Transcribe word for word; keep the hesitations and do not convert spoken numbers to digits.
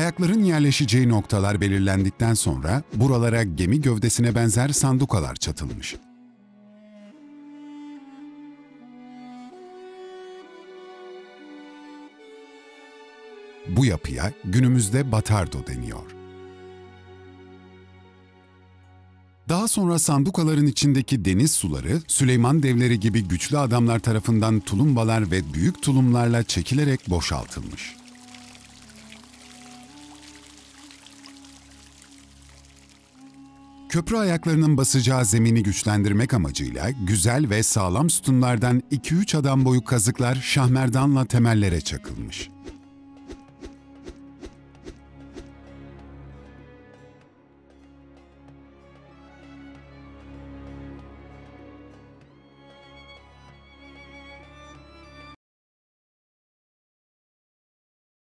Ayakların yerleşeceği noktalar belirlendikten sonra buralara gemi gövdesine benzer sandukalar çatılmış. Bu yapıya günümüzde batardo deniyor. Daha sonra sandukaların içindeki deniz suları, Süleyman devleri gibi güçlü adamlar tarafından tulumbalar ve büyük tulumlarla çekilerek boşaltılmış. Köprü ayaklarının basacağı zemini güçlendirmek amacıyla güzel ve sağlam sütunlardan iki üç adam boyu kazıklar şahmerdanla temellere çakılmış.